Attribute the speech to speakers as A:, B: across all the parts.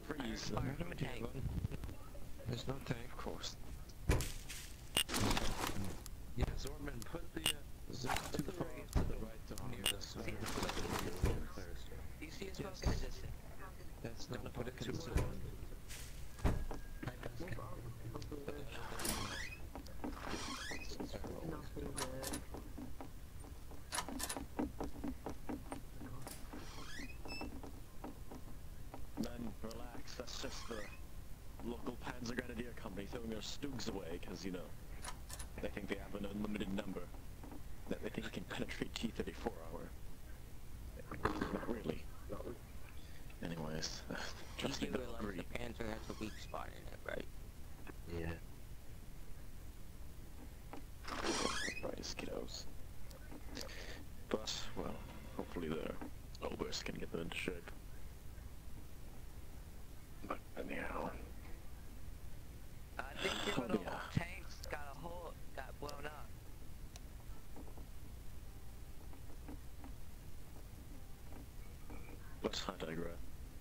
A: Freeze.
B: Tank.
A: There's no tank, of course. Yeah, Zorman, put the zip too far to the right to near the side.
B: Do you see a smoke in the distance?
A: That's not
B: Put it
A: too
B: to
A: soon.
C: Man, relax. That's just the local Panzer Grenadier Company throwing their Stugs away, because, you know, they think they have an unlimited number. That they think can penetrate T-34 hour. Not really. Anyways, trust me,
B: You
C: they'll
B: realize
C: agree.
B: the Panzer has a weak spot in it, right?
A: Yeah.
C: Right, kiddos. But, well, hopefully the Obers can get them into shape. But anyhow.
B: I think your little tanks got blown up.
C: But I digress.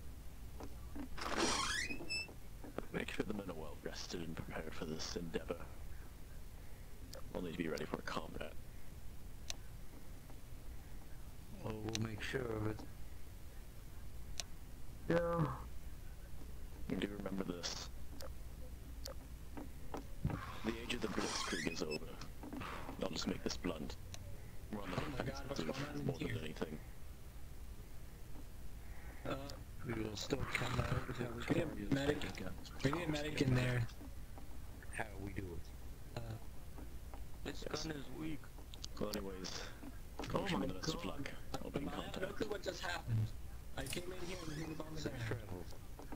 C: Make sure the men are well rested and prepared for this endeavor. We'll need to be ready for combat.
A: Well, we'll make sure of it.
D: Yeah.
C: Do remember this. The age of the Blitzkrieg is over. I'll just make this blunt. We're on the defensive more than anything.
A: We will still come out with our
E: We need a medic. We need a medic in there.
A: how we do it.
B: This gun is weak.
C: Well, anyways,
D: Oh
C: wish you
D: my
C: the best of
D: God.
C: luck. I'll be in
E: I have no
C: contact.
E: clue what just happened. I came in here and he was on the
A: Safe
E: ground.
A: travel.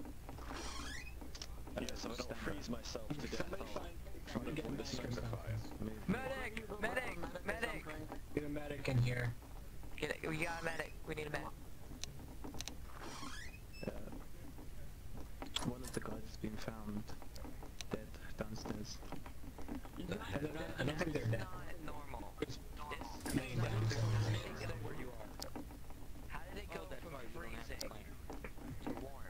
C: Yeah, so I don't freeze myself to death.
E: Somebody
C: I'll
E: find
C: get
E: a
C: this
E: medic or
C: fire.
E: something.
B: Medic! Medic! Medic!
E: Get a medic in here.
B: Get it. We got a medic. We need a medic.
D: One of the guys has been found dead downstairs.
E: I don't think they're dead.
B: Not normal.
E: It's
B: This
E: laying down.
B: Get up where you are. How did it go from freezing to warm?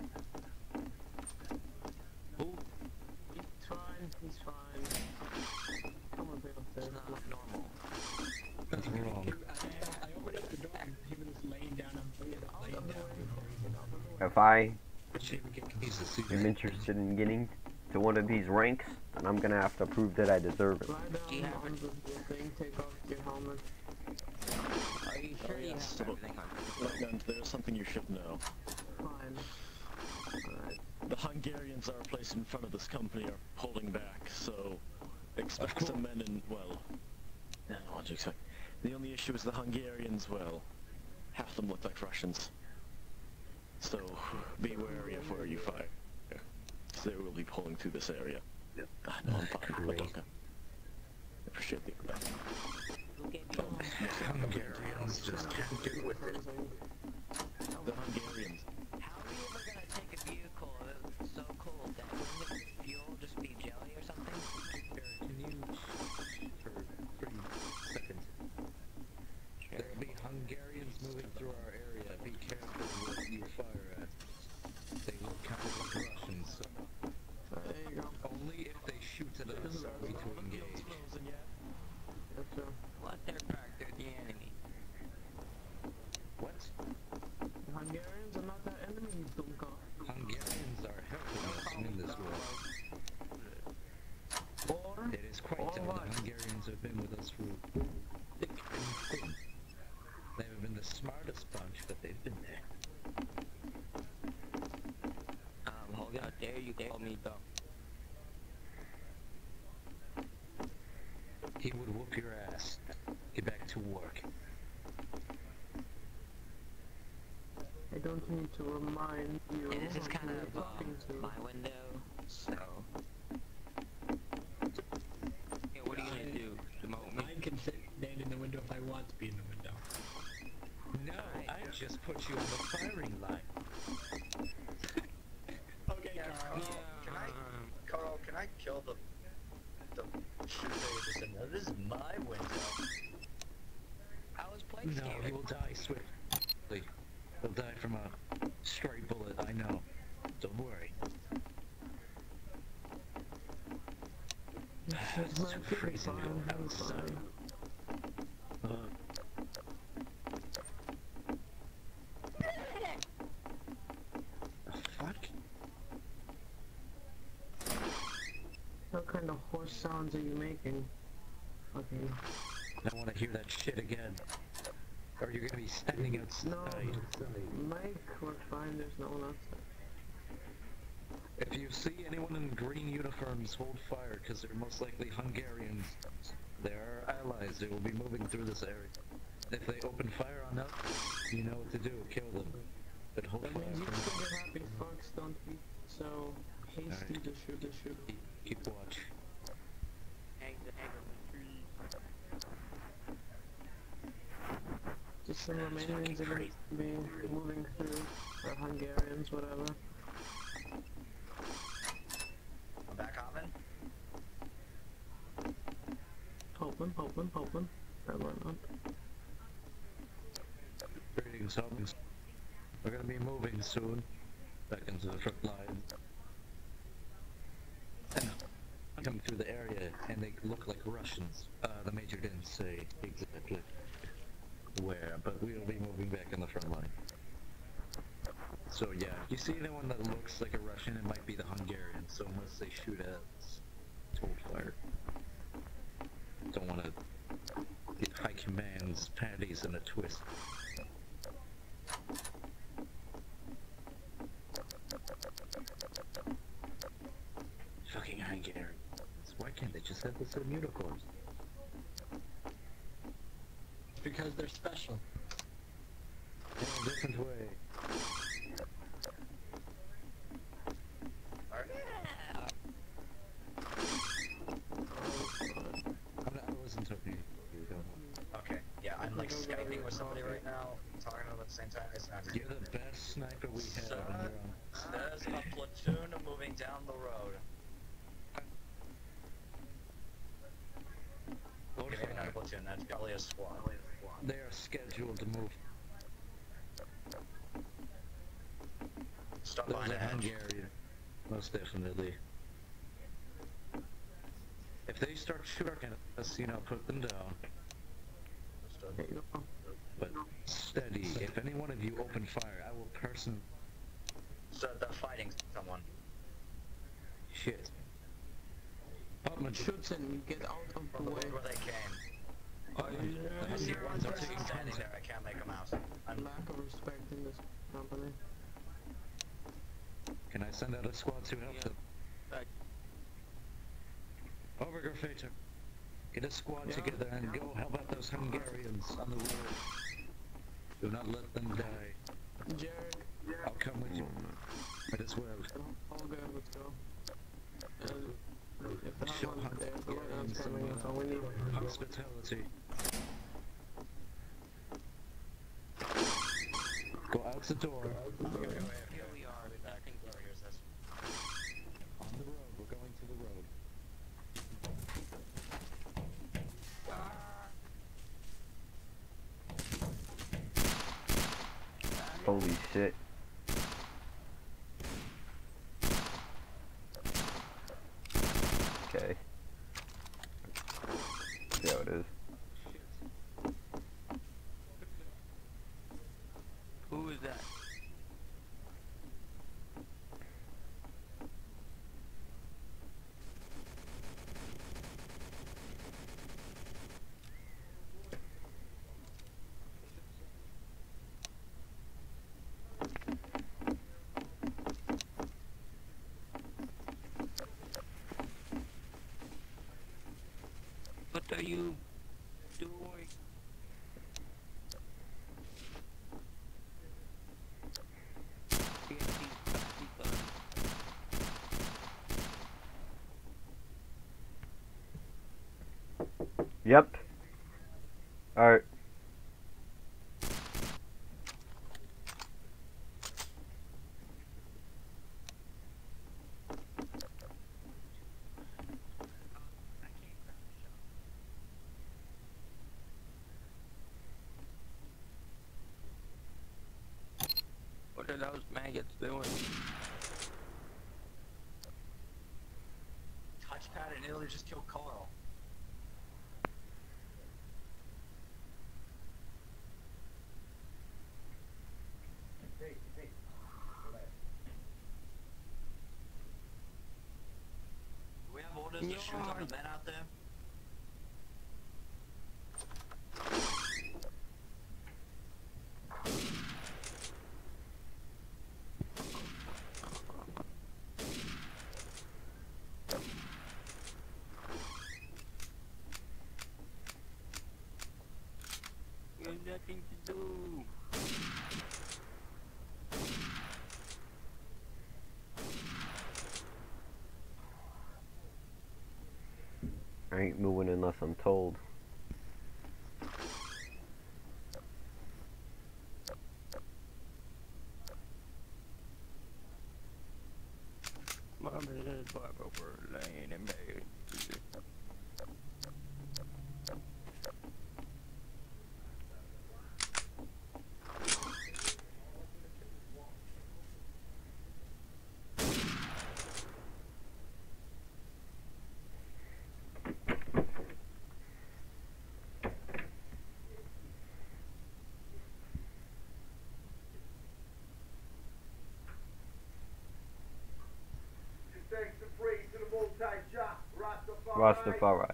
D: He's fine, he's fine. Come on, Bill.
B: It's not normal.
A: That's wrong.
E: I opened up the door and he was laying down. I'm laying down.
F: If I
A: He's a
F: am interested in getting to one of these ranks, then I'm gonna have to prove that I deserve it.
D: Lie down on the thing, take off your helmet.
B: Are you sure you have everything on?
C: Lieutenant, there's something you should know.
D: Fine. Alright.
C: The Hungarians our place in front of this company are pulling back, so expect some men in, well, what do you expect? The only issue is the Hungarians, well, half of them look like Russians. So, be wary of where you fire. They will be pulling through this area. No, I'm fine.
A: Great.
C: Okay. Appreciate the information.
B: Who gave you
A: Hungarians just can't get with it.
C: The Hungarians.
B: How are we ever gonna take a vehicle that's so cold that wouldn't the fuel just be jelly or something?
A: Can you, for 3 seconds, there'll be Hungarians moving through our area. Be careful what you fire at. They will counter like Russians.
D: There you go.
A: Only if they shoot at us are we to engage.
D: Gotcha.
B: Let their factor the enemy.
A: What?
D: The Hungarians are not that enemy, you dumb cock.
A: Hungarians are helping us in this war.
D: Or,
A: It is quite
D: or
A: time
D: what?
A: the Hungarians have been with us through thick and thin. They haven't been the smartest bunch, but they've been there.
B: Hold out there, you told me though.
A: He would whoop your ass. Get back to work.
D: I don't need to remind you.
B: Yeah, this is
D: of
B: kind
D: who
B: of
D: you're talking to.
B: my window, so. Yeah, what are you gonna do? Demote me?
E: I can stand in the window if I want to be in the window.
A: No, I just put you on the firing line.
E: Okay, Carl.
G: Carl, can I kill the shooter just in there? This is my window.
B: I was playing
A: No, he will die swiftly. He'll die from a stray bullet, I know. Don't worry.
D: It's my
A: It's freezing
D: fine, I'm
A: outside.
D: fine.
A: The fuck?
D: What kind of horse sounds are you making? Okay.
A: I don't want to hear that shit again. Or you're gonna be standing outside.
D: No, Mike, we're fine, there's no one outside.
A: If you see anyone in green uniforms, hold fire, because they're most likely Hungarians. They're our allies, they will be moving through this area. If they open fire on us, you know what to do, kill them. But hold
D: That
A: fire
D: means you
A: for
D: trigger
A: now.
D: happy fucks, don't be so hasty to shoot.
A: Keep watch.
D: Just some Romanians are gonna be moving through, or Hungarians, whatever.
G: I'm back, Hoffman.
D: Hoping. That went up.
A: Greetings, homies. We're gonna be moving soon. Back into the front line. And coming through the area, and they look like Russians. The major didn't say exactly where, but we'll be moving back in the front line. So yeah, if you see anyone that looks like a Russian, it might be the Hungarians, so unless they shoot at us, hold fire. Don't want to get high command's panties in a twist. Fucking Hungarians. Why can't they just have the same uniforms?
E: Because they're special.
A: In a different way.
G: Alright.
A: I wasn't talking to you, don't worry.
G: Okay. Yeah, I'm like Skyping with somebody right now, talking to them at the same time. It's not
A: You're the best sniper we have,
G: Sir,
A: and you're on.
G: there's a platoon moving down the road.
A: Hold
G: Okay, maybe not a
A: fire.
G: platoon, that's probably a squad.
A: They are scheduled to move.
G: Stop
A: Those
G: behind
A: are
G: the hedge.
A: Hungarian. Most definitely. If they start shooting at us, you know, put them down.
D: There you go.
A: But steady. If any one of you open fire, I will personally...
G: So they're fighting someone.
A: Shit. Putman,
D: Shoots and you get out of
G: From
D: the
G: the
D: way.
G: way where they came.
A: I
G: I see
A: see
G: one
A: ones are
G: person
A: taking
G: standing
A: contact.
G: there, I can't make them out. I'm
D: Lack of respect in this company.
A: Can I send out a squad to help them? Over, Graffator. Get a squad
D: Yeah.
A: together and go help out those Hungarians on the road. Do not let them die.
D: Jared,
A: I'll come with you. Might as well.
D: all good, let's go. If the
A: Show
D: hot one's there, the white one's
A: Hungarians
D: coming, that's all we need.
A: hospitality. Go out the door.
B: Here we are.
G: I'll be back. Here's this.
A: On the road. We're going to the road.
F: Holy shit. Okay. See how it is.
B: Who is that? What are you doing? Get these plastic buttons.
F: Yep. Alright.
B: What are those maggots doing?
G: Touchpad and nearly just killed Carl.
B: lot of men out there?
C: There's nothing to do.
F: I ain't moving unless I'm told.
C: Mommy is Barbara laying in bed.
F: Rastafari.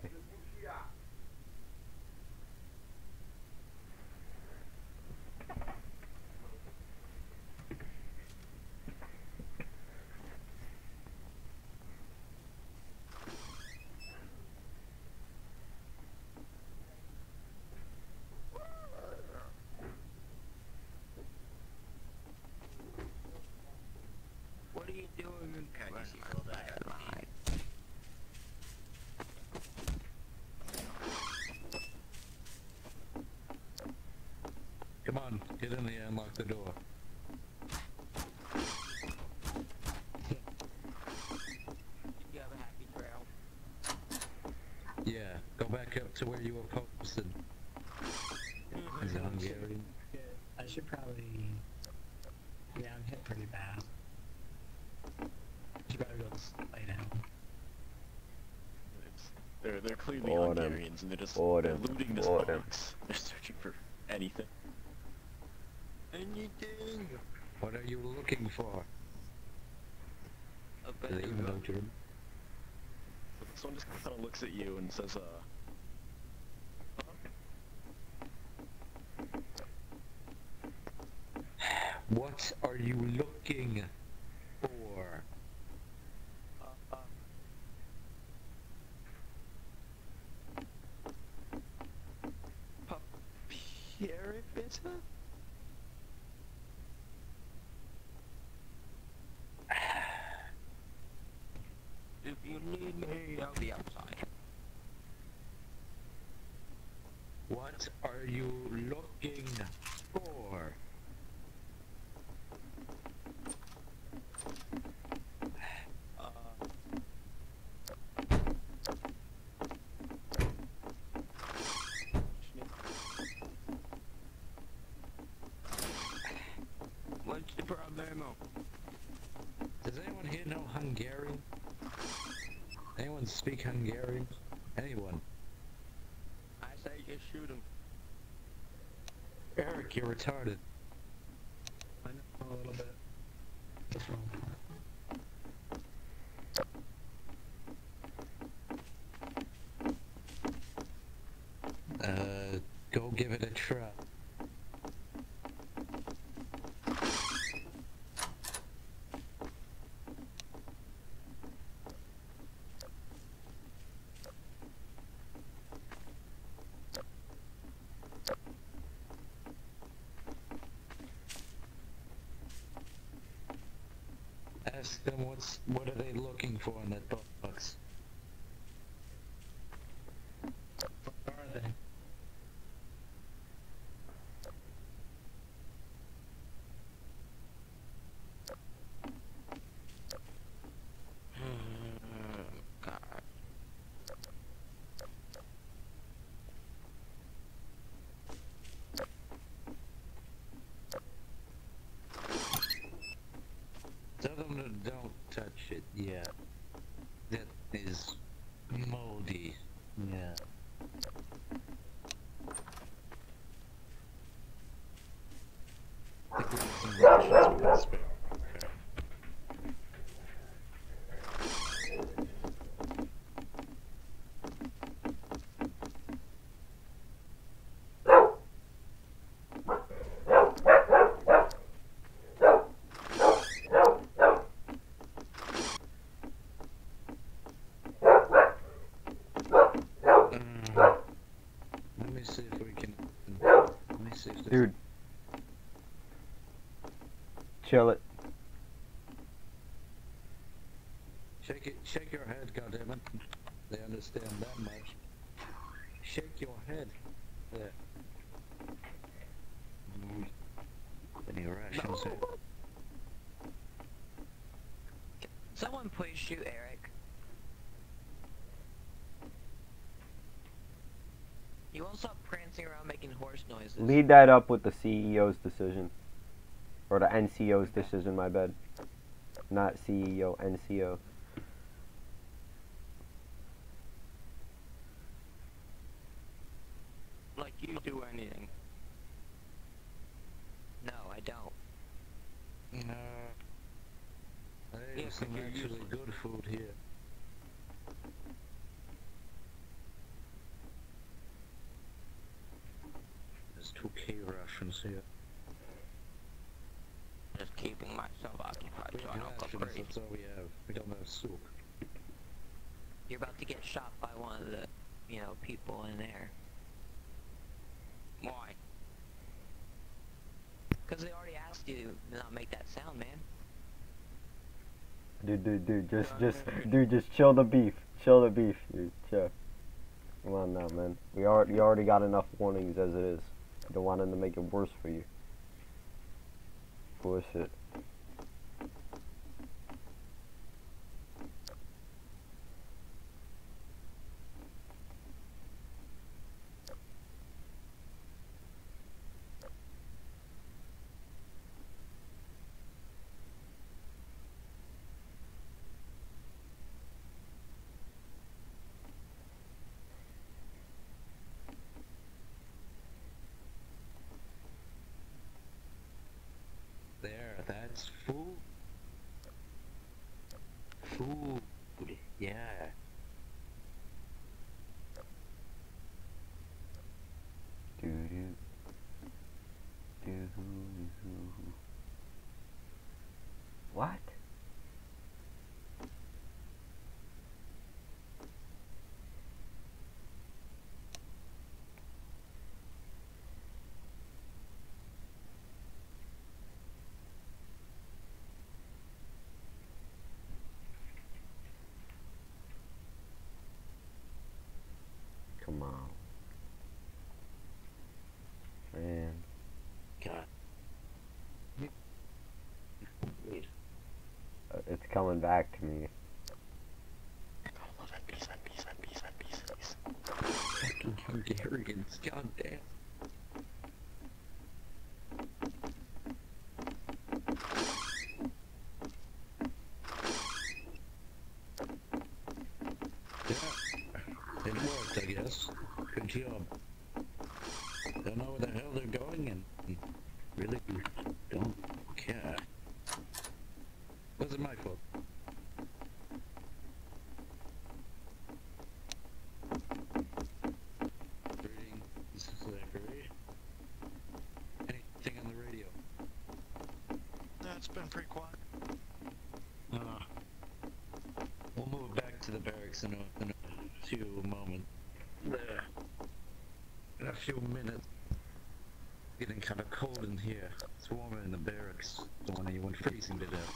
C: What are you doing?
G: God, you see all that.
A: Come on, get in here and lock the door.
B: You have a happy trail.
A: Yeah, go back up to where you were posted. Is it Hungarian?
E: Yeah, I should probably. Yeah, I'm hit pretty bad. Should probably go lay down.
C: They're clearly
F: Boredom.
C: Hungarians, and they're just
F: Boredom.
C: looting this
F: Boredom.
C: box. They're searching for anything. Anything.
A: What are you looking for?
B: A
A: Do
B: better
A: they even know German?
C: This one just kind of looks at you and says,
A: What are you looking for?
C: Pierre Bitter?
B: If you need me, I'll be outside.
A: What are you looking for?
B: What's the problem?
A: Does anyone here know Hungarian? Anyone speak Hungarian? Anyone?
B: I say just shoot him.
A: Eric, you're retarded.
E: I know a little bit. What's wrong?
A: Go give it a try. Ask them what are they looking for in that box?
E: What are they?
B: God.
A: Tell them to don't touch it. Yeah. That is moldy. Yeah. I think we have some rations we can spare.
F: Dude. Chill it.
A: Shake your head, goddammit. They understand that much. Shake your head. There. Any rations here?
B: Someone please shoot Eric. You won't stop prancing around making horse noises.
F: Lead that up with the CEO's decision. Or the NCO's decision, my bad. Not CEO, NCO.
C: Like you do anything.
B: No, I don't.
A: No. There's
C: Yeah,
A: some
C: you're
A: actually
C: useless.
A: good food here. There's 2K rations here.
C: Just keeping myself occupied
A: We
C: so I
A: have
C: don't go
A: rations,
C: crazy.
A: that's all we have. We don't have soup.
B: You're about to get shot by one of the, people in there.
C: Why?
B: Because they already asked you to not make that sound, man.
F: Dude, just chill the beef. Chill the beef, dude. Chill. Come on now, man. You already got enough warnings as it is. You don't want them to make it worse for you. Bullshit.
A: There, that's food. Food. Yeah.
F: What? Come on. Man.
A: God. Wait.
F: It's coming back to me.
A: Fucking Hungarians, goddamn. Yeah, it worked, I guess. Good job. Don't know where the hell they're going and really don't care. Wasn't my fault. Greetings, Zachary. Anything on the radio?
H: No, it's been pretty quiet.
A: We'll move back to the barracks in a few moments. There. In a few minutes. Getting kind of cold in here. It's warmer in the barracks. Don't want anyone freezing to death.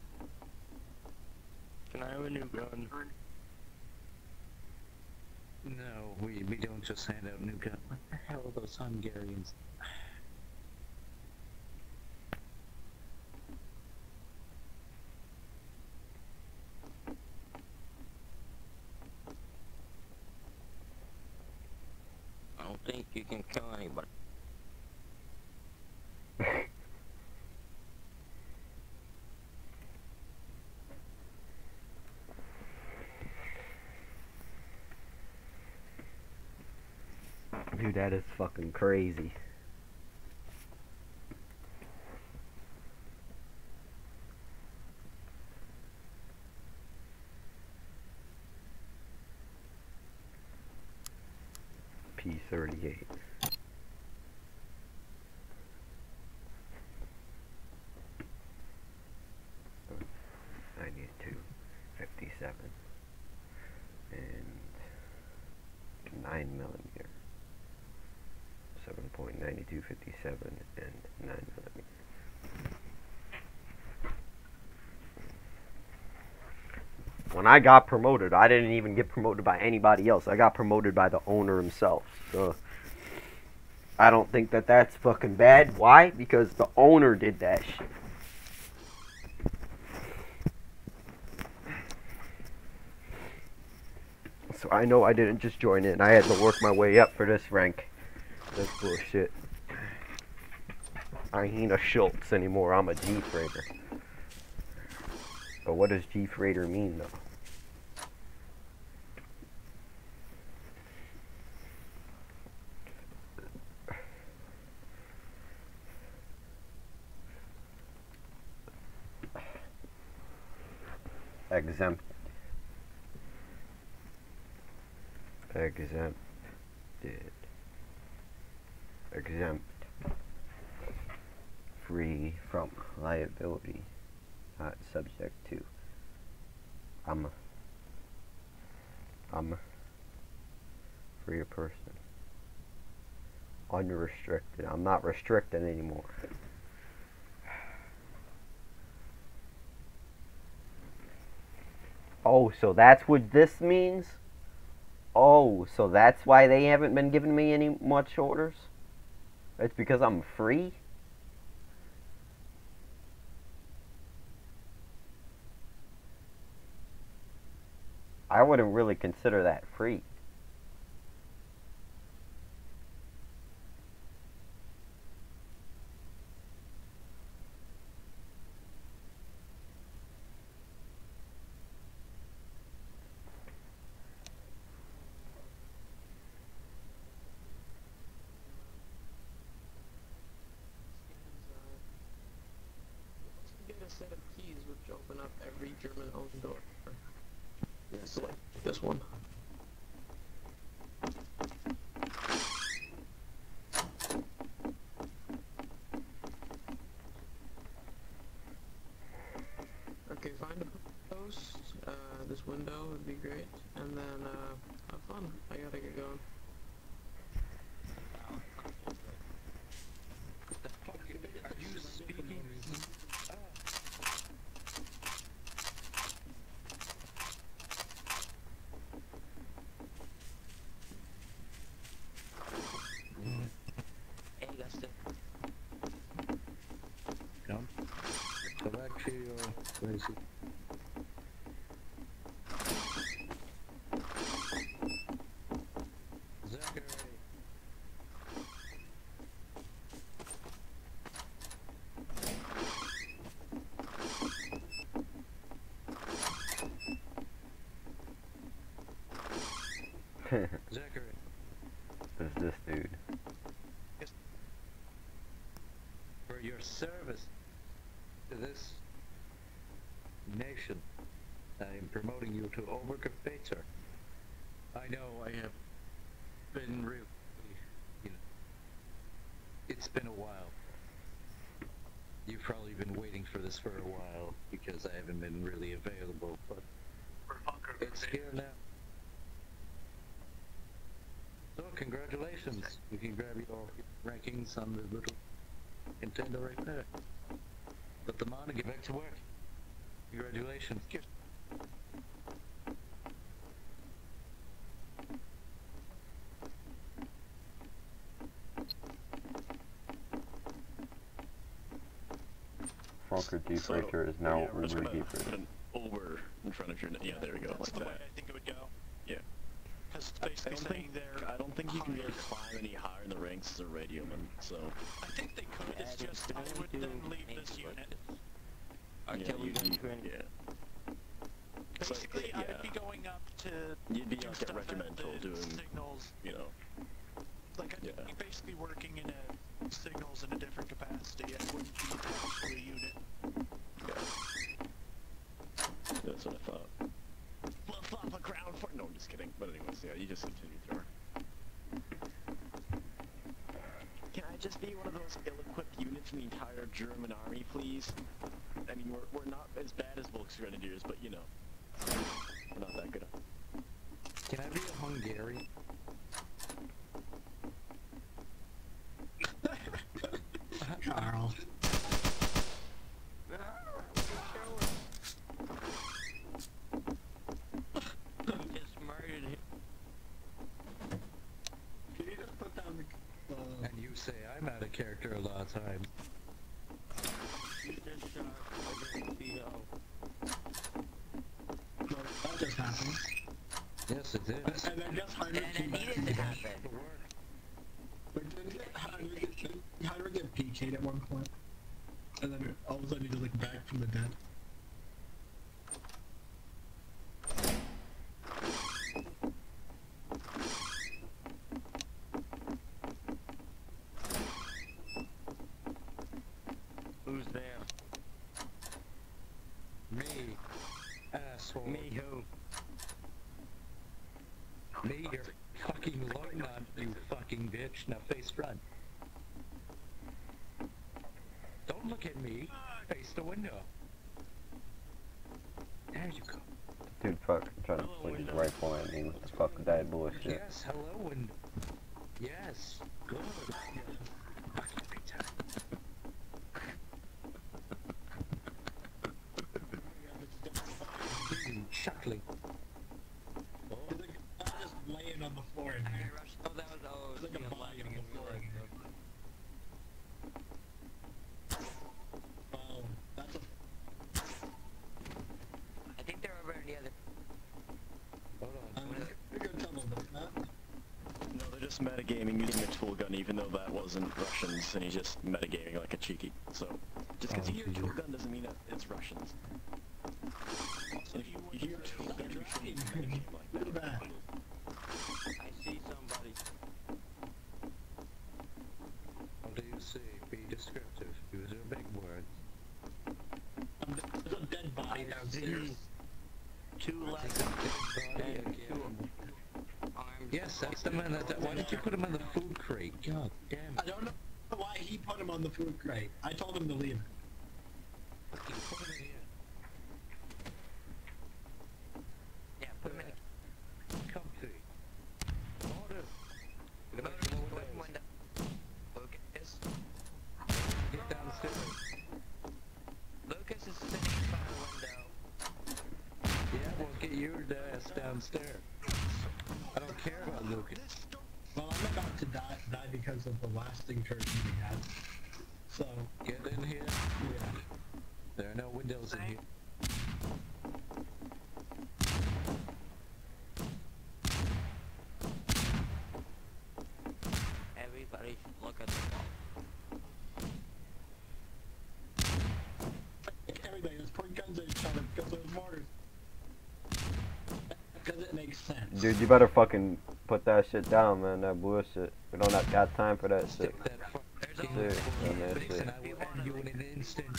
C: Can I have a new gun?
A: No, we don't just hand out new guns. What the hell are those Hungarians?
C: I don't think you can kill anybody.
F: Dude, that is fucking crazy. P38. I need 257 and 9 millimeter 7.62. .9257 and 9mm. When I got promoted, I didn't even get promoted by anybody else. I got promoted by the owner himself. So I don't think that that's fucking bad. Why? Because the owner did that shit. So I know I didn't just join in. I had to work my way up for this rank. That's bullshit. I ain't a Schultz anymore. I'm a G Freighter. But what does G Freighter mean though? Exempt. Exempted. Exempt. Free from liability. Not subject to. I'm a free person. Unrestricted. I'm not restricted anymore. Oh, so that's what this means? Oh, so that's why they haven't been giving me any much orders? It's because I'm free? I wouldn't really consider that free.
D: Get a set of keys which open up every German-owned door. Yes, like this one. Okay, find a post. This window would be great, and then have fun. I gotta get going.
A: The fuck are you speaking?
B: Hey, Gustin.
A: Come. Go back to your place. Zachary. Zachary.
F: Who's this dude?
A: For your service to this nation, I am promoting you to Obergefechter. I know I have been really, you know, it's been a while. You've probably been waiting for this for a while because I haven't been really available, but it's here now. So congratulations. You can grab your rankings on the little contender right there. Put them on and get back to work. Congratulations.
F: Franker G Freighter is now
C: we're just
F: Uber
C: gonna
F: G
C: put
F: Freighter.
C: an over in front of your yeah, there we go,
H: That's
C: like
H: the way
C: that.
H: I think it would go.
C: Yeah.
H: Because it's
C: I
H: basically
C: don't
H: saying
C: think
H: they're.
C: I don't think you can really
H: higher.
C: climb any higher in the ranks as a radioman, so
H: I think they could. It's just I would then leave this unit.
C: yeah, yeah. It's like,
H: Basically,
C: yeah,
H: I'd be going up to
C: you'd be
H: do
C: like a
H: stuff at
C: regimental
H: the
C: doing,
H: signals.
C: you know,
H: Like I'd
C: yeah.
H: be basically working in a signals in a different capacity. I wouldn't be attached to a unit.
C: That's what I thought. Fluff off a ground for no, I'm just kidding. But anyways, yeah, you just continue through. Can I just be one of those ill-equipped units in the entire German army, please? I mean, we're not as bad as Volksgrenadiers, but you know, we're not that good.
A: Can I be a Hungarian? a character a lot of times.
C: You just shot against CEO.
E: Well, that just happened.
A: Yes, it is.
E: And then just Heinrich
B: And
E: came
B: it
E: back
B: needed
E: from
B: to
E: the dead.
B: happen.
E: But didn't Heinrich get PK'd at one point? And then all of a sudden he just like back from the dead.
C: Who's there?
A: Me. Asshole.
C: Me who?
A: Me, your fucking lieutenant, you fucking bitch. Now face front. Don't look at me. Face the window. There you go.
F: Dude, fuck, trying to point his rifle at me. What the fuck with that bullshit?
A: Yes, hello window. Yes. Good. Fucking retard. You chuckling. Oh,
E: There's a guy just laying on the floor in
B: I
E: here.
B: rushed. Oh, that was
E: There's like a body on the floor in here. Oh, that's a...
B: I think they're over in the other.
A: hold on.
E: You're gonna tell them that.
C: No, they're just metagaming using a tool gun, even though that wasn't Russians, and he's just metagaming like a cheeky. So, just because you hear tool gun doesn't mean that it's Russians. Also, if you hear tool gun, you shouldn't metagame like
E: Look at
C: that.
E: that.
C: I see somebody.
A: What do you see? Be descriptive. Use your big words.
E: There's a dead body downstairs.
B: Two legs
A: Body
B: and two
A: again.
B: arms.
A: Yes, that's the man that... Why did you put him in the food crate? God damn
E: I
A: it.
E: don't know why he put him on the food crate. I told him to leave it.
A: Fucking put him in here.
B: Yeah, put them in.
A: Comfy. Order. Get away
B: Motor,
A: from the
B: away from
A: windows.
B: window. Lucas.
A: Get downstairs.
B: Lucas is sitting in front of the window.
A: Yeah, well, get your ass downstairs. I don't care about Lucas.
E: Well, I'm about to die because of the lasting turkey we had. So,
A: Get in here.
E: yeah.
A: There are no windows in here.
B: Everybody, look at the wall.
E: Everybody, let's point guns at each other because there's mortars. Because it makes sense.
F: Dude, you better fucking put that shit down, man. That bullshit. We don't have got time for that shit.
A: Stick that
B: There's
A: fucking
B: only
F: Dude,
A: rifle in
F: man,
A: your
F: that
A: face
F: shit.
A: and I will end you in an instant.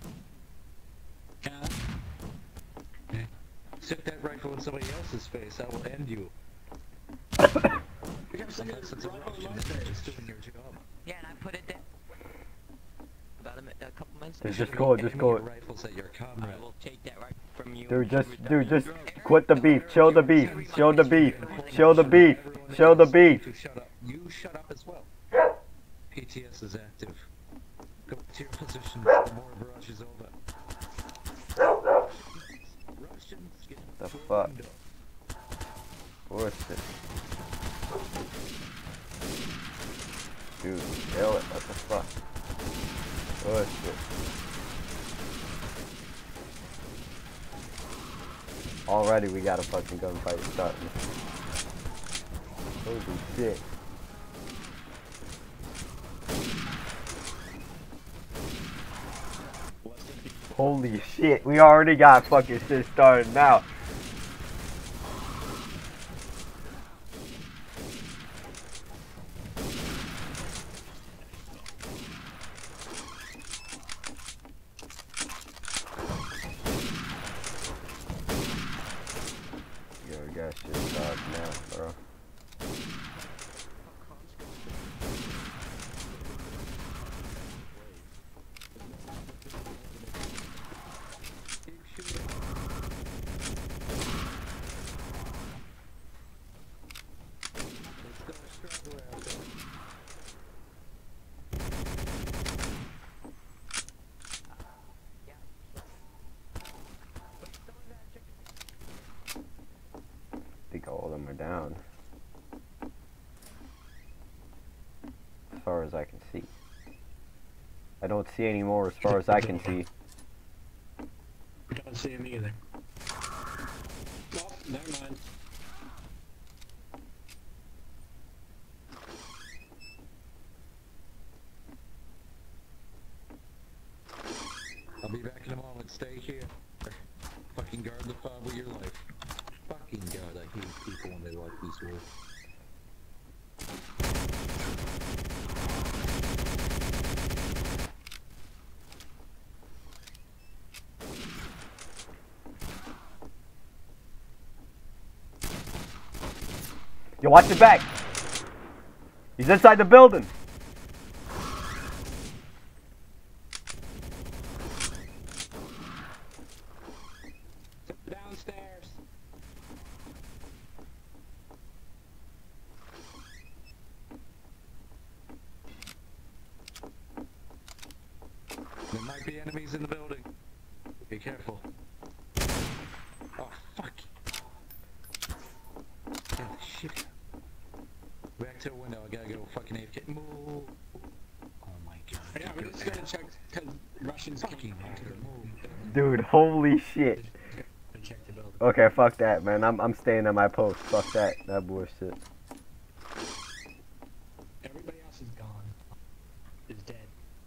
E: Yeah.
A: Stick that rifle in somebody else's face, I will end you.
E: We got
A: Unless it's a
E: rifle in
A: Russian,
E: my
A: they're
E: face.
A: just doing your job.
B: Yeah, and I put it there. About a couple minutes.
F: Dude,
B: ago.
F: just go,
A: Aiming
F: just go.
A: your rifles at your
B: I
A: comrade.
B: will take that right from you.
F: Dude,
B: and
F: just,
B: shoot it
F: dude,
B: down.
F: just quit the beef. Show the beef. Show the beef.
A: Everyone
F: Show the beef.
A: everyone
F: Show the
A: else
F: beef.
A: to shut up. You shut up as well. PTS is active. Go to your position. The more barrage is over. Russians get
F: The
A: through
F: fuck?
A: window.
F: Bullshit. Dude, kill it. What the fuck? Bullshit. Already we got a fucking gunfight starting. Holy shit. Holy shit, we already got fucking shit started now. Yo, we got shit started now, bro.
A: Keep shooting.
F: I don't see any more as far as I can see.
E: I don't see him either. Well, never mind.
A: I'll be back in a moment. Stay here. Fucking guard the fob with your life. Fucking god, I hate people when they lock these doors.
F: Yo, watch your back. He's inside the building.
E: Downstairs.
A: There might be enemies in the building. Be careful. Oh, fuck. Oh, shit. Back to the window. I gotta go fucking AFK. Move. Oh my god.
E: Yeah, we're just gonna check because Russians
A: Fucking
E: can't enter
A: hacker, move.
F: Dude, holy shit.
E: check the building.
F: Okay, fuck that, man. I'm staying at my post. Fuck that. That bullshit.
E: Everybody else is gone. Is dead.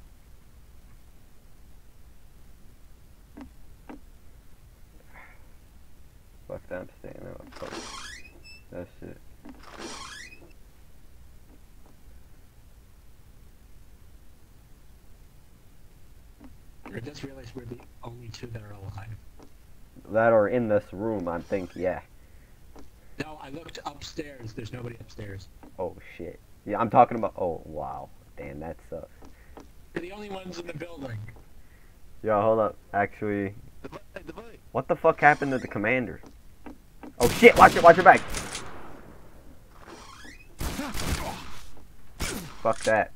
F: Fuck that. I'm staying at my post. That's it.
E: I just realized we're the only two that are alive.
F: That are in this room, I think, yeah.
E: No, I looked upstairs. There's nobody upstairs.
F: Oh, shit. Yeah, I'm talking about... Oh, wow. Damn, that sucks.
E: We're the only ones in the building.
F: Yo, hold up. Actually...
C: The bike.
F: What the fuck happened to the commander? Oh, shit! Watch your back! Fuck that.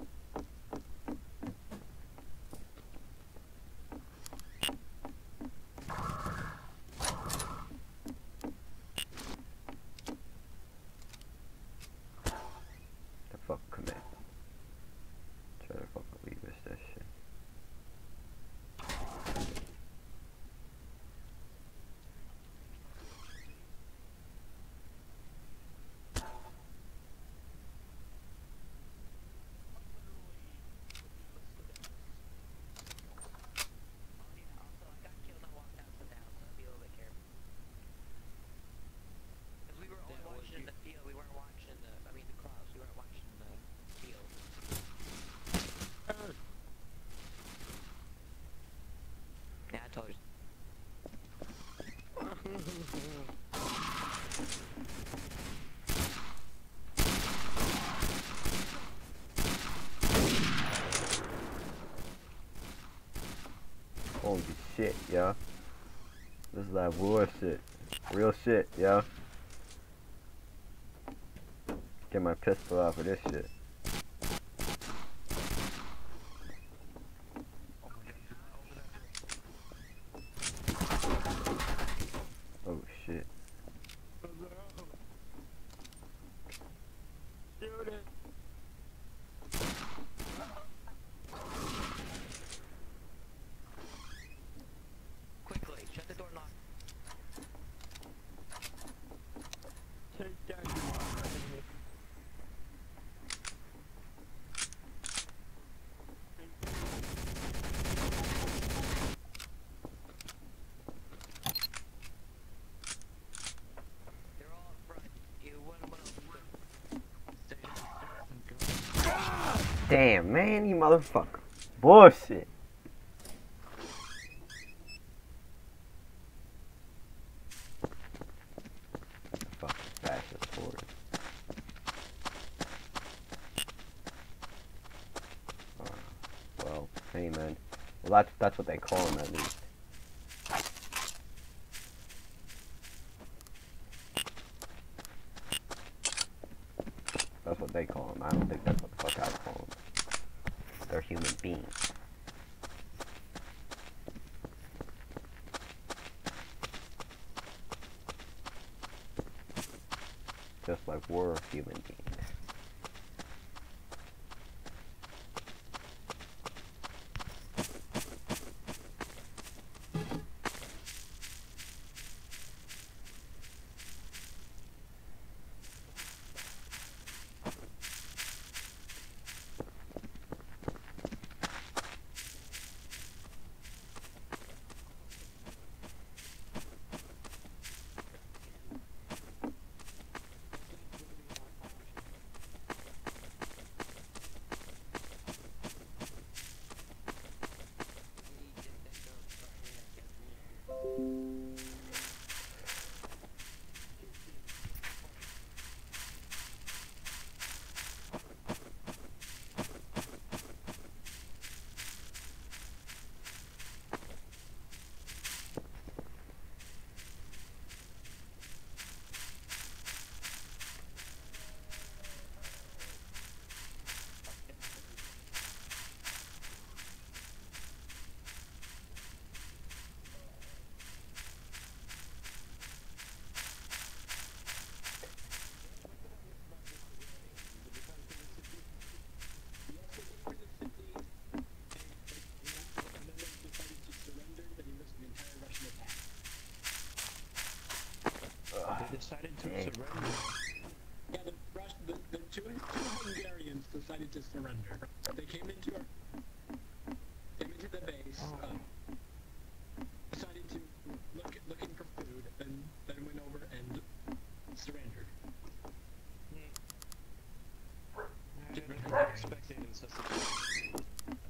F: The fuck command. Try to fucking leave us that shit.
B: Yeah, I told you.
F: Holy shit, yo. This is that war shit. Real shit, yo. Get my pistol out for this shit. Oh shit.
B: Quickly, shut the door and lock. They're all up front. You wouldn't want to
F: Damn, man, you motherfucker. Bullshit. Fucking fascist horde. Well, hey man. Well, that's what they call him at least. That's what they call him. I don't think that's what the fuck I call them. They're human beings. Just like we're human beings.
C: decided to
F: Dang.
C: surrender.
E: Yeah, the two Hungarians decided to surrender. They came into the base, decided to looking for food, then went over and surrendered.
C: Didn't really expect it in such a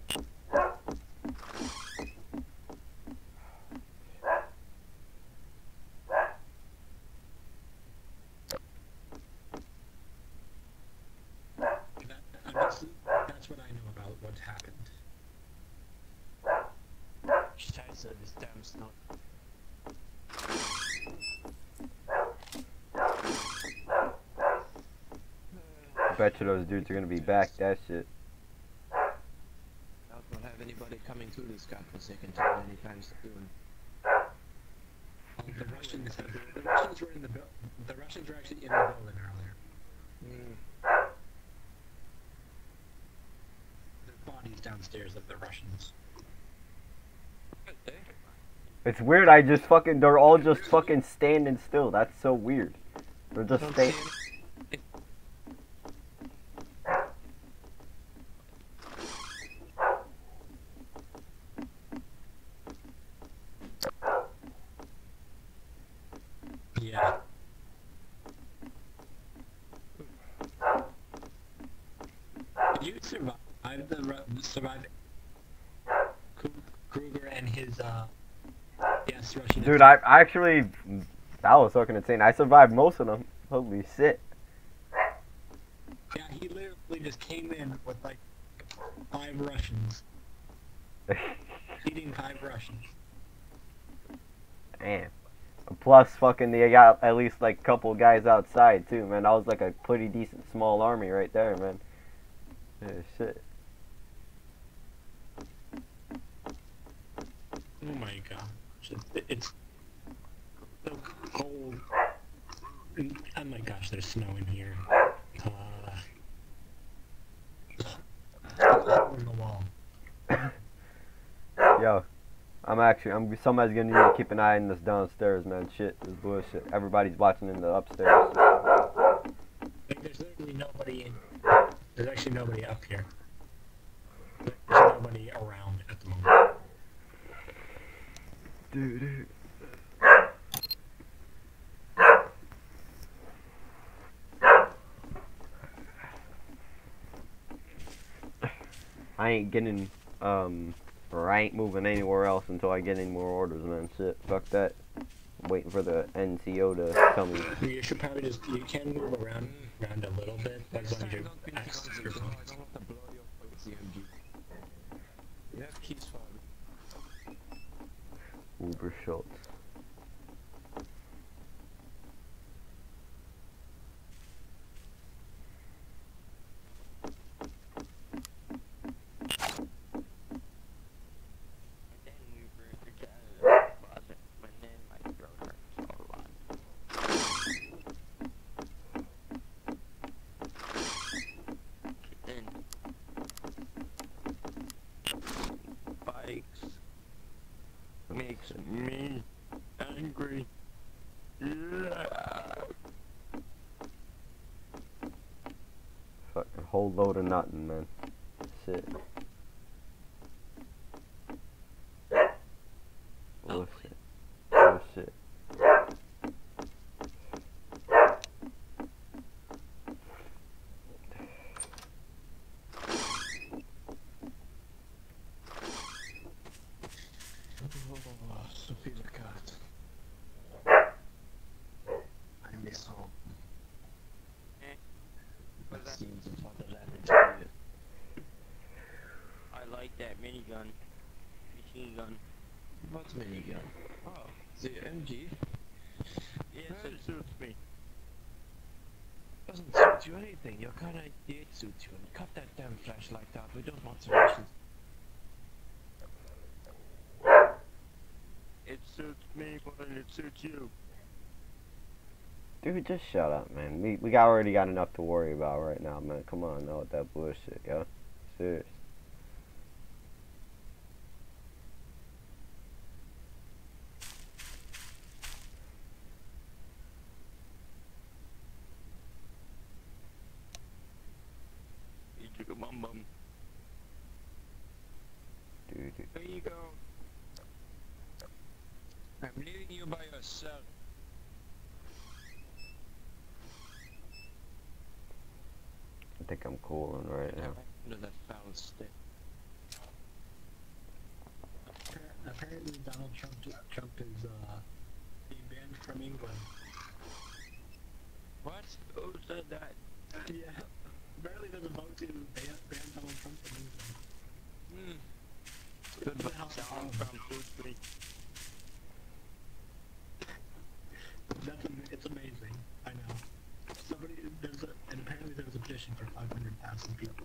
E: That's what I know about what's happened.
C: Scheiße, this damn snow.
F: Bet you those dudes are gonna be back. That shit.
A: I don't have anybody coming through this godforsaken town anytime soon.
E: The Russians were in the Russians were actually in the building earlier. There's bodies downstairs of the Russians.
F: It's weird. They're all just fucking standing still. That's so weird. They're just standing.
E: Yeah. Did you survive Kruger and his Russian?
F: Dude, I actually, that was fucking insane. I survived most of them. Holy shit.
E: Yeah, he literally just came in with like 5 Russians. Eating 5 Russians.
F: Damn. Plus, fucking, they got at least like a couple guys outside too, man. That was like a pretty decent small army right there, man. Yeah, shit.
E: Oh my gosh. It's so cold. Oh my gosh, there's snow in here. On the wall.
F: Yo, somebody's gonna need to keep an eye on this downstairs, man. Shit, this bullshit. Everybody's watching in the upstairs.
E: Like, there's literally nobody in. There's actually nobody up here. There's nobody around at the moment.
F: Dude. I ain't getting, or I ain't moving anywhere else until I get any more orders, man. Shit, fuck that. I'm waiting for the NCO to tell me.
E: You should probably you can move around a little bit, but as long as you access your phone.
A: I don't want to blow your CMG. You have keys for me.
F: Uber Schultz.
C: Makes me angry. Yeah.
F: Fucking whole load of nothing, man. Shit. Bullshit. Bullshit.
C: I miss home.
B: What's that?
C: Seems of fatherland is
B: I like that minigun. Machine gun.
A: What's minigun? Oh, the MG.
B: Yes,
C: It suits me.
A: Doesn't suit you anything. Your kind of idea suits you. And cut that damn flashlight out. We don't want Russians.
C: It suits me more than it suits you.
F: Dude, just shut up, man. We already got enough to worry about right now, man. Come on, no with that bullshit, yo. Serious.
E: So,
F: I think I'm cooling right now.
C: Under that foul stick.
E: apparently Donald Trump is being banned from England.
C: What? Who said that?
E: Yeah. Apparently there's a vote to ban Donald Trump from England.
C: Good vote, Donald Trump. Good.
E: It's amazing. I know. And apparently there's a petition for 500,000 people.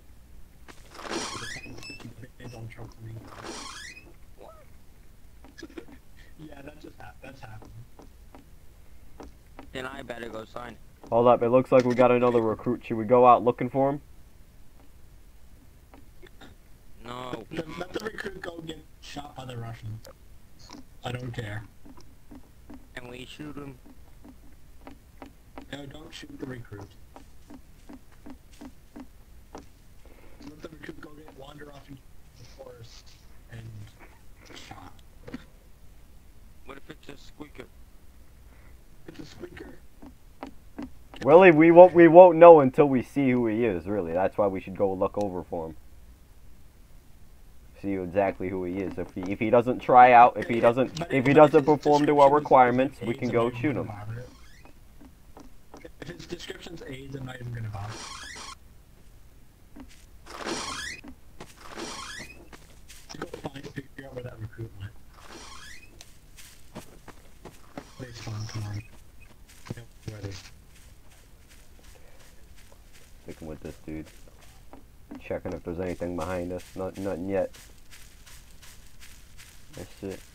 E: Ban Donald Trump from England.
C: What?
E: Yeah, that's happening.
B: Then I better go sign.
F: Hold up, it looks like we got another recruit. Should we go out looking for him?
B: No.
E: Let the recruit go get shot by the Russians. I don't care.
B: And we shoot him.
E: No, don't shoot the recruit. Let the recruit go wander off into the forest and shot.
B: What if it's a squeaker?
E: It's a squeaker.
F: Really, we won't know until we see who he is. Really, that's why we should go look over for him. See exactly who he is. If he doesn't try out, if he doesn't perform to our requirements, we can go shoot him.
E: If his description's AIDS, I'm not even gonna bother. Go figure out where that recruit went. They spawn, come on. Ready.
F: Sticking with this dude. Checking if there's anything behind us. Nothing yet. That's it.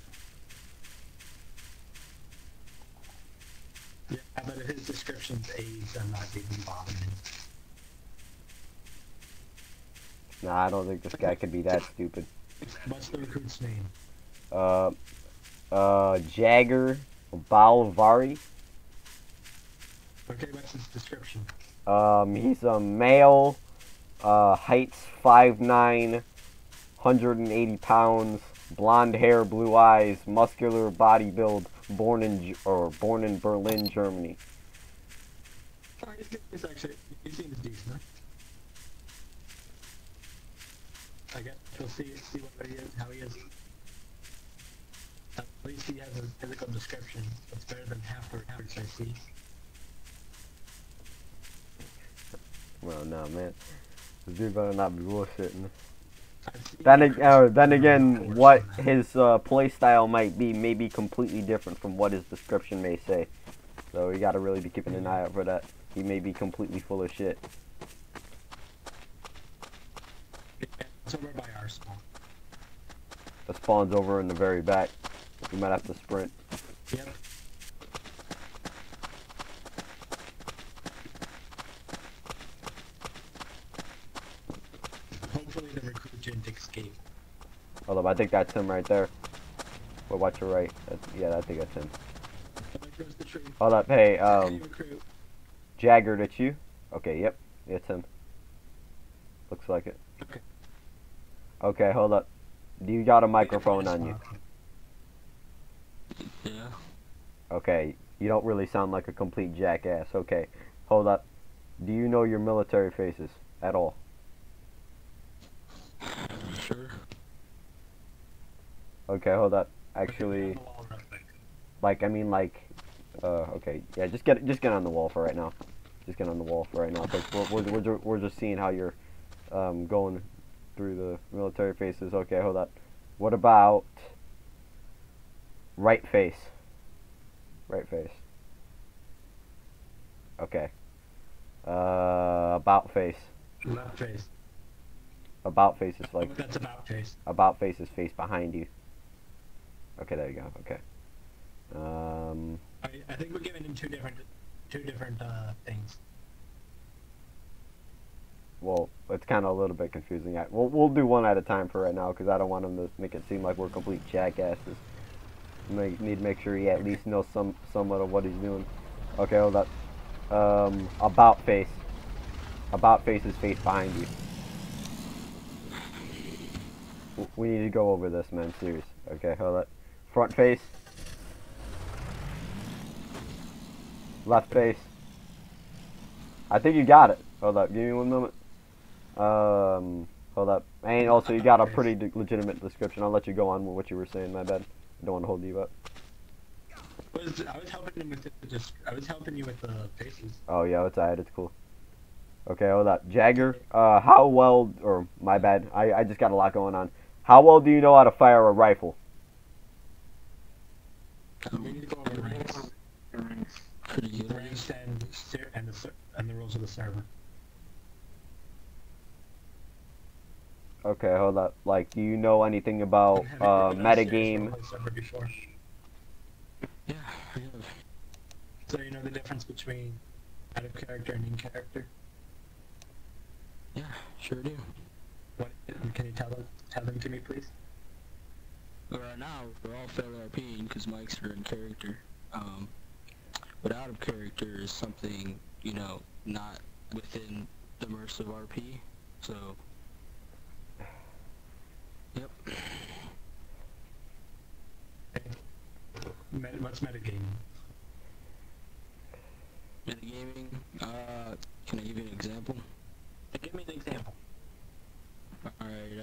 E: Yeah, but if his description's AIDS, I'm not even bothering.
F: Nah, I don't think this guy could be that stupid.
E: What's the recruit's name?
F: Jagger Balvari.
E: Okay, what's his description?
F: He's a male, heights 5'9", 180 pounds, blonde hair, blue eyes, muscular body build, born in Berlin, Germany.
E: Oh, he's actually, he seems decent. I guess we'll see what he is, how he is. At least he has a physical description that's better than half the average I see.
F: Well, no, man. This dude better not be bullshitting.
E: I've
F: Then again, what his play style might be completely different from what his description may say. So we gotta really be keeping an eye out for that. He may be completely full of shit.
E: It's over by our spawn.
F: The spawn's over in the very back. You might have to sprint.
E: Yep. Hopefully the recruit didn't escape.
F: Hold up, I think that's him right there. Well, watch your right. Yeah, I think that's him.
E: There goes the tree.
F: Hold up, hey,
E: Hey, recruit.
F: Jagger, that's you? Okay, yep, it's him. Looks like it.
E: Okay.
F: Okay, hold up. Do you got a microphone on you?
C: Yeah.
F: Okay, you don't really sound like a complete jackass. Okay, hold up. Do you know your military faces at all?
C: Sure.
F: Okay, hold up. Actually, like, I mean, like, okay, yeah, just get on the wall for right now. Just get on the wall for right now, because we're just seeing how you're going through the military faces. Okay, hold up. What about right face? Right face. Okay. About face.
E: Left face.
F: About face is like,
E: That's about face.
F: about face is face behind you. Okay, there you go. Okay.
E: I think we're giving him two different things.
F: Well, it's kind of a little bit confusing. We'll do one at a time for right now, because I don't want him to make it seem like we're complete jackasses. Need to make sure he at least knows somewhat of what he's doing. Okay, hold up. About face. About face is face behind you. We need to go over this, man. Serious. Okay, hold up. Front face. Left base. I think you got it. Hold up, give me 1 moment. Hold up. And also, you got a pretty legitimate description. I'll let you go on with what you were saying. My bad. I don't want to hold you up.
E: I was helping him with I was helping you with the faces.
F: Oh yeah, it's alright. It's cool. Okay, hold up. Jagger, how well, or my bad. I just got a lot going on. How well do you know how to fire a rifle?
E: We need to go over ranks.
C: Pretty good.
E: Ranks and the rules of the server.
F: Okay, hold up. Like, do you know anything about metagame?
C: Yeah, I have.
E: So you know the difference between out of character and in character?
C: Yeah, sure do.
E: What can you tell them to me, please?
C: But right now, we're all fair RPing because mics are in character. But out of character is something, you know, not within the immersive RP. So, yep.
E: What's metagaming?
C: Metagaming, can I give you an example?
E: Give me an example.
C: Alright,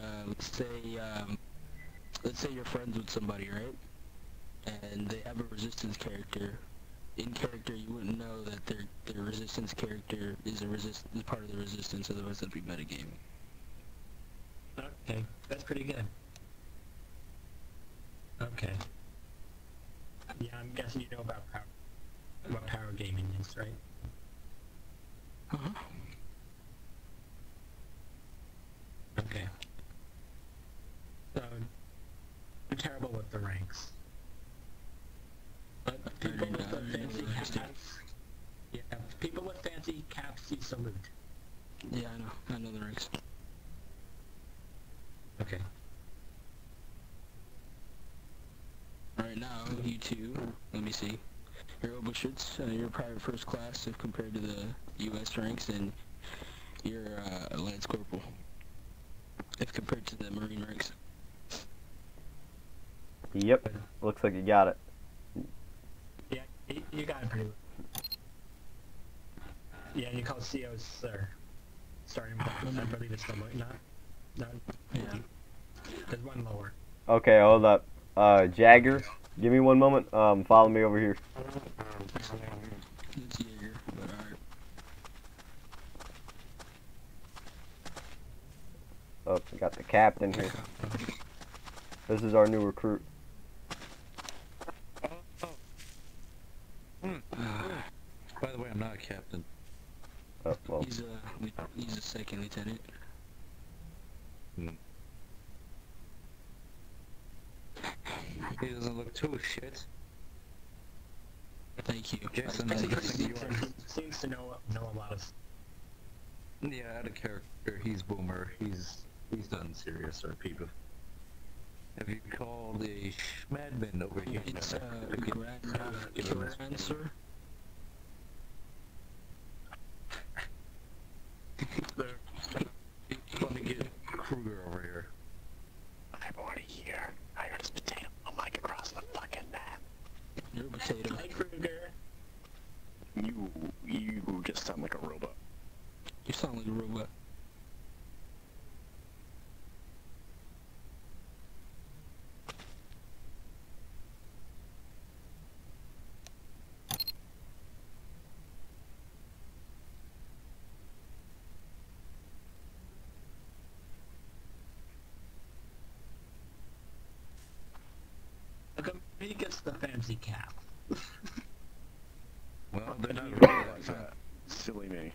C: let's say you're friends with somebody, right? And they have a resistance character. In character, you wouldn't know that their resistance character is part of the resistance, otherwise that'd be metagaming.
E: Okay, that's pretty good. Okay. Yeah, I'm guessing you know about what power gaming is, right?
C: Uh-huh.
E: Okay. So, I'm terrible with the ranks. But people with the fancy caps, yeah, people with fancy caps, you salute.
C: Yeah, I know the ranks.
E: Okay.
C: Alright, now, you two, let me see. You're Obushits, you're private first class if compared to the US ranks, and you're a Lance Corporal if compared to the Marine ranks.
F: Yep. Looks like you got it.
E: Yeah, you got it pretty well. Yeah, you call COs sir. Starting with, I believe it's the not.
C: Yeah.
E: There's one lower.
F: Okay, hold up. Jagger, give me 1 moment. Follow me over here.
C: It's Jaeger, but alright.
F: Oh, we got the captain here. This is our new recruit.
A: By the way, I'm not a captain.
F: Oh, well.
C: He's a second lieutenant.
A: He doesn't look too shit.
C: Thank you.
A: Jason,
C: I
A: I
C: think
A: think you are.
E: Seems to know a lot of.
A: Yeah, out of character, he's Boomer. He's done serious RP before. Have you called a Schmadman over here?
C: It's Grand, sir.
A: Let me get Kruger over here.
H: I'm already here. I heard his potato mic across the fucking map.
C: You're a potato.
E: Hi, Kruger.
C: You just sound like a robot. You sound like a robot.
E: Look, he gets the fancy cap.
A: Well, they're not
C: Realize
A: really
C: that. Silly me.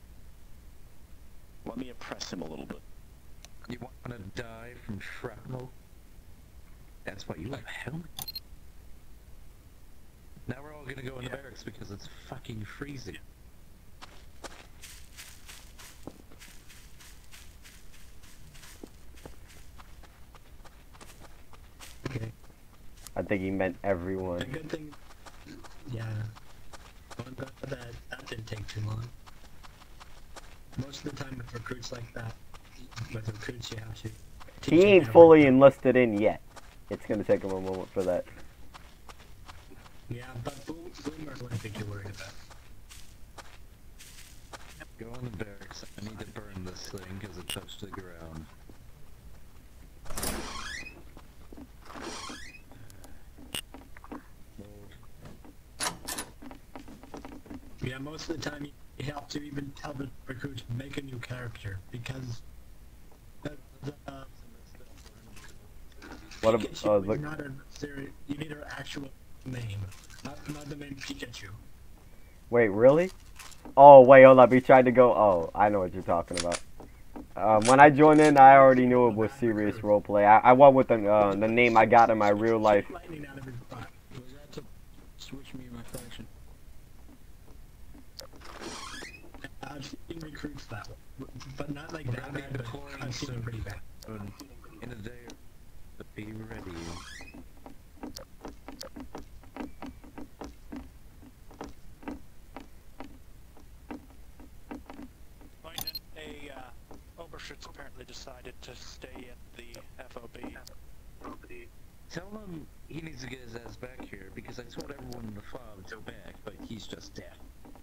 C: Let me oppress him a little bit.
A: You want to die from shrapnel? That's why you have a helmet. Now we're all gonna go in the barracks because it's fucking freezing.
E: Okay.
F: I think he meant everyone.
E: The good thing, yeah. I'm glad that didn't take too long. Most of the time with recruits like that, you have to.
F: He ain't fully enlisted in yet. It's gonna take him a moment for that.
E: Yeah, but Boomer's what I think you're worried about.
A: Go in the barracks. I need to burn this thing because it touched the ground. Load.
E: Yeah, most of the time you have to even tell the recruits make a new character because
F: What
E: Pikachu
F: about
E: is not a serious. You need her actual name, not the name Pikachu.
F: wait, really? Oh, wait, hold up. He tried to go. Oh, I know what you're talking about. When I joined in, I already knew it was serious roleplay. I went with the name I got in my real life.
E: Lightning out of his butt.
C: Was that to switch me in my faction?
E: I've seen recruits that way, but not like
A: We're
E: that
A: gonna be
E: bad. But
A: deploying
E: I've seen them
A: soon.
E: pretty bad.
A: In a day, but be ready.
H: Lightning, Oberschutz apparently decided to stay at the FOB.
A: Tell him he needs to get his ass back here because I told everyone in the fob to go back, but he's just deaf.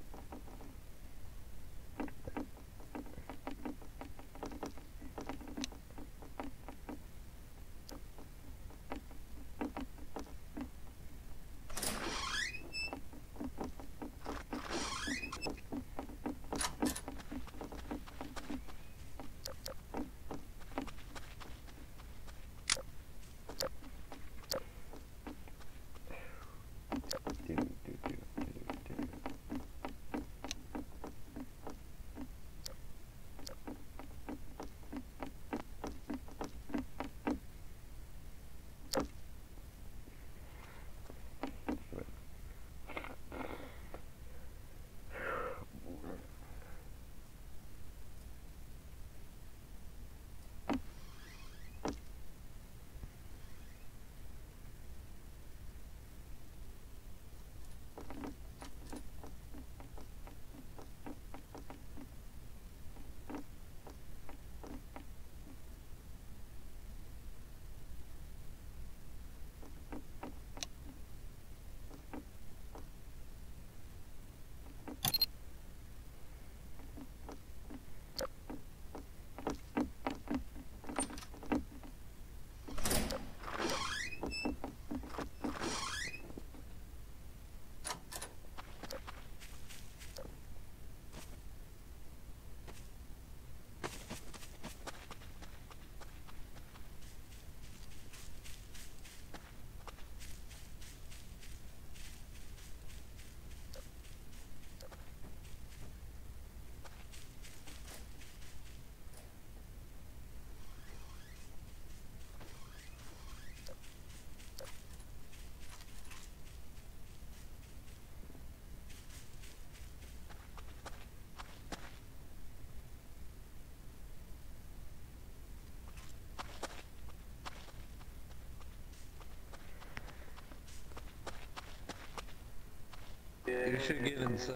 A: You should get inside.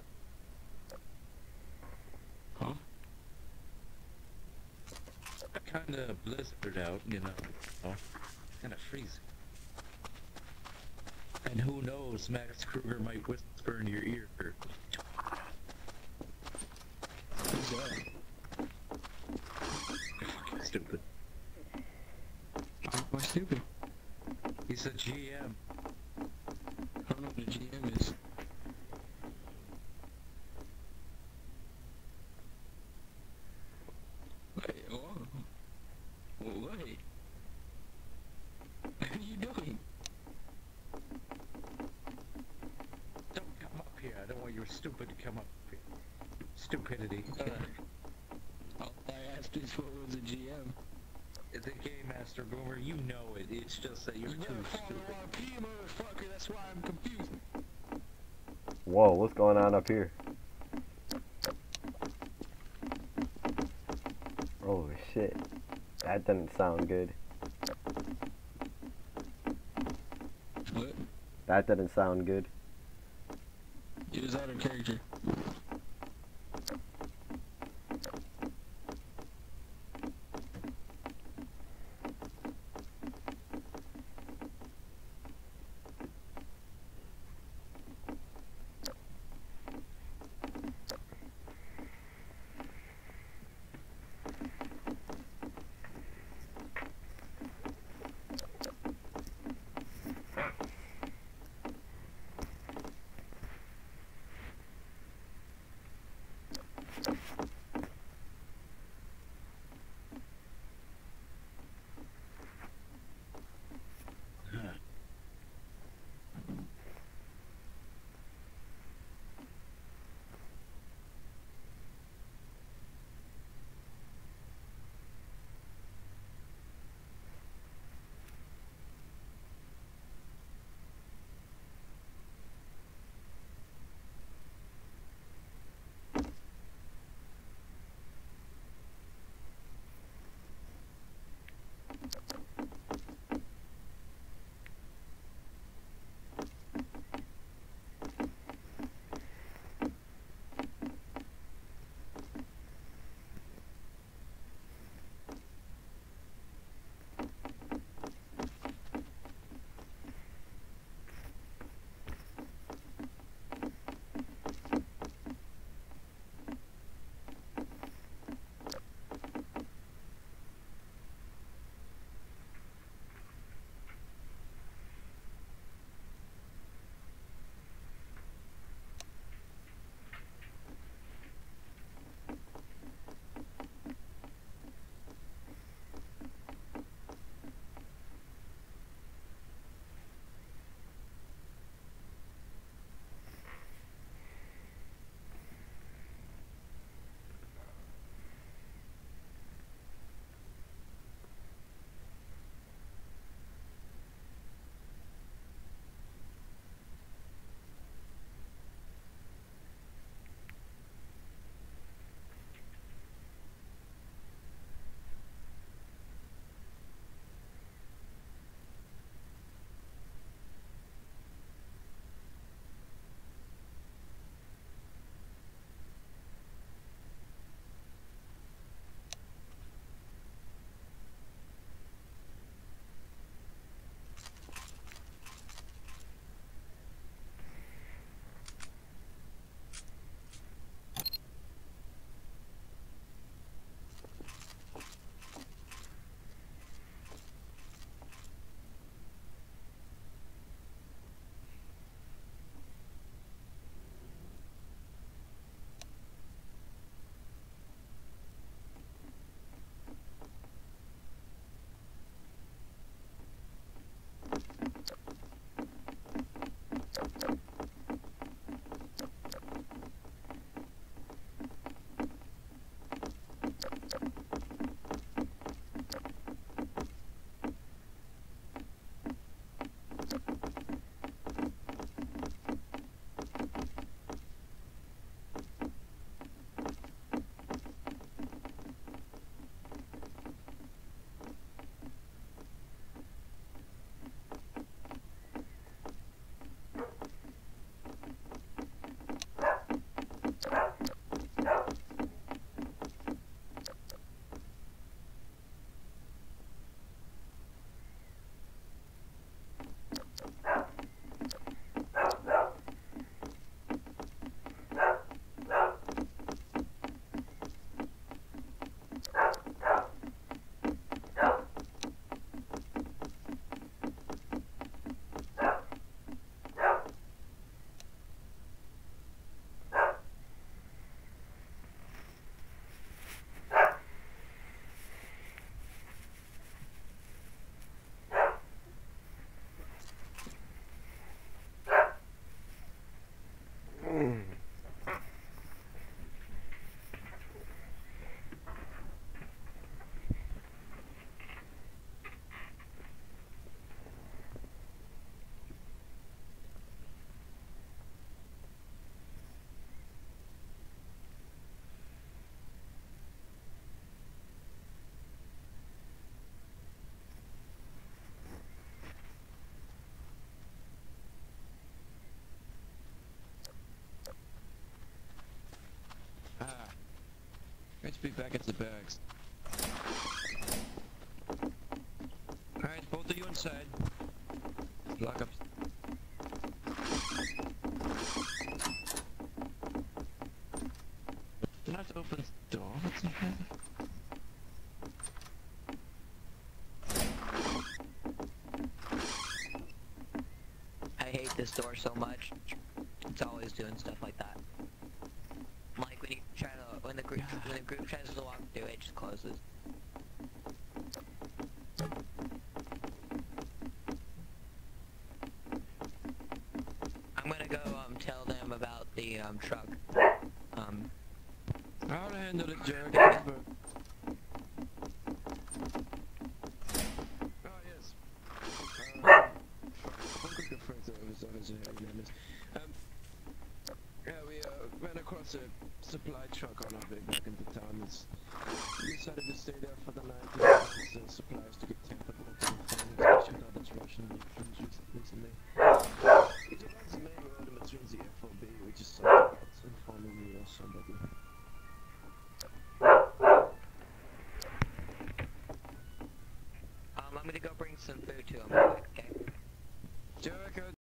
C: Huh?
A: Kinda blistered out, you know. Kinda freezing. And who knows, Max Kruger might whisper in your ear.
C: Who's that?
A: Fucking stupid.
C: How am I stupid?
A: He's a GM.
C: I don't know what a GM is. Wait, oh. Wait. What are you doing?
A: Don't come up here. I don't want your stupid to come up here. Stupidity.
C: All I asked is what was a GM.
A: The Game Master Boomer, you know it. It's just that you're
C: You
A: too
C: never follow
A: stupid.
C: RP, motherfucker. That's why I'm confused.
F: Whoa, what's going on up here? Oh shit. That didn't sound good.
C: What?
F: That didn't sound good.
C: He was out of character.
A: be back at the barracks. Alright, both of you inside. Lock up. Do not open the door. What the hell?
B: I hate this door so much. It's always doing stuff like that. Like when you try to, when the group tries to walk through, it just closes. I'm gonna go tell them about the truck.
A: I'll handle it, Jared. Oh yes. Yeah, we ran across a supply truck on our way back into town. We decided to stay there for the night to get some supplies to get tampered with and things. We checked out this Russian elections recently. It runs the main road in between the FOB. We just saw about informing me or somebody.
B: I'm gonna go bring some food to him. Okay.
A: Jericho,